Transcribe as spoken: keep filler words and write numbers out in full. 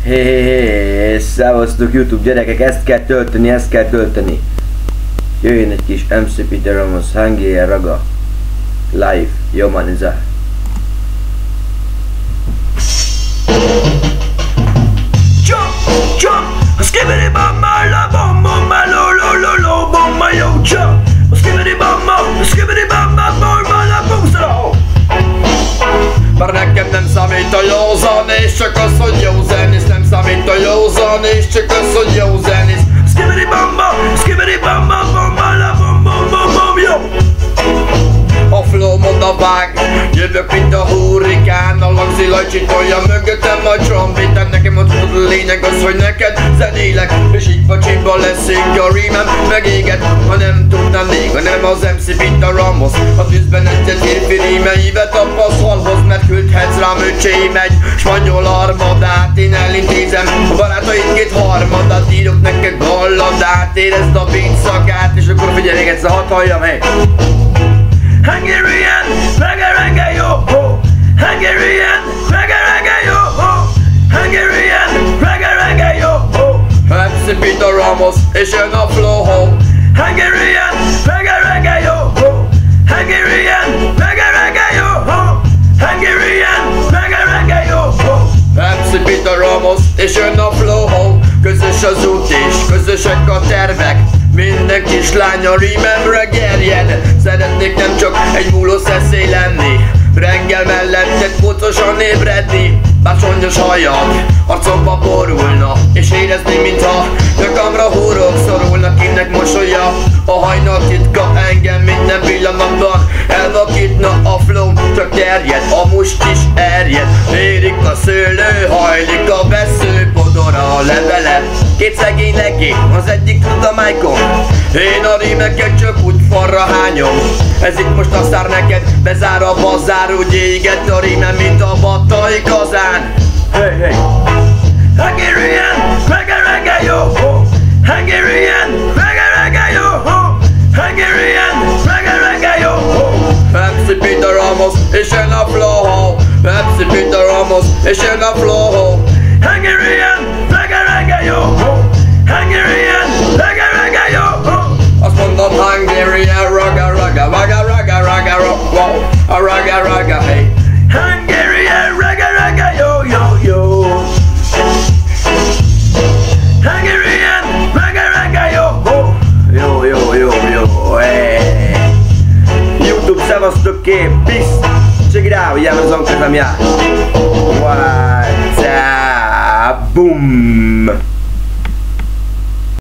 Hé, hé, hé, szevasztok YouTube gyerekek, ezt kell tölteni, ezt kell tölteni. Jöjjön egy kis em cé Peter Ramos, Hungarian Raga, live, jó man, ez a... Jump, jump, skibbity bumma, la bumma, lo lo lo lo bumma, yo jump, skibbity bumma, skibbity bumma, bumma, la bumma. Bár nekem nem számít a jó zenész, csak az, hogy jó zenész. Nem számít a jó zenész, csak az, hogy jó zenész. Skibbity bumba, skibbity bumba, bumba, la bum bum bum bum, yo. A flow monda vág, jövök mint a hurrikán. A lagzi lajcsitolja mögöttem a trombitán. Nekem az a lényeg az, hogy neked zenélek, és így pacsiba leszünk a rímem. Megéget, ha nem tudnám még, ha nem az em cé Peter Ramos. A tűzben egyet érfi rímeivet a passzhalhoz, mert küldhetsz rám öcsém egy spanyol armadát. Én elintézem a barátaid két harmadat, írok neked balladát. Érezd a beat szagát, és akkor figyelj egyszer, hadd halljam, hey! Hungarian, reggae reggae yo ho. Hungarian, reggae reggae yo ho. Hungarian, reggae reggae yo ho. em cé Peter Ramos, és jön a flow ho. Hungarian, reggae reggae yo ho. Hungarian, reggae reggae yo ho. Hungarian, reggae reggae yo ho. em cé Peter Ramos, és jön a flow ho. Közös az út és közösek a tervek. Minden kislány a rímemre gerjed. Szeretnék nem csak egy múló szeszély lenni, reggel melletted kocosan ébredni. Básonyos hajad arcomba borulna, és érezni, mintha nyakamra húrok szorulnak. Kinek mosolya a hajnal titka, engem minden pillanatban elvakítna. A flow csak terjed, a must is erjed. Érik a szőlő, hajlik a vesző, podora a levele. Két szegény legény, az egyik tud a májkon. Én a rímeket csak úgy farra hányom. Ez itt most a szár neked, bezár a bazár. Úgy éget a rímem, mint a battai kazán. Hey, hey! Hungarian, reggae reggae yo ho. Hungarian, reggae reggae yo ho. Hungarian, reggae reggae yo ho. em cé Peter Ramos, és jön a flow ho. em cé Peter Ramos, és jön a flow ho. Hungarian, reggae reggae yo ho. Hungarian, reggae reggae yo ho. Azt mondom Hungarian, raga raga, raga raga raga raga, a raga raga, hey. Hungarian, reggae reggae yo yo yo. Hungarian, reggae reggae yo ho. Jó, jó, jó, jó, hey. YouTube, szevasztok kép, peace. Check it out, yeah, az angol nem jár. What's up, boom.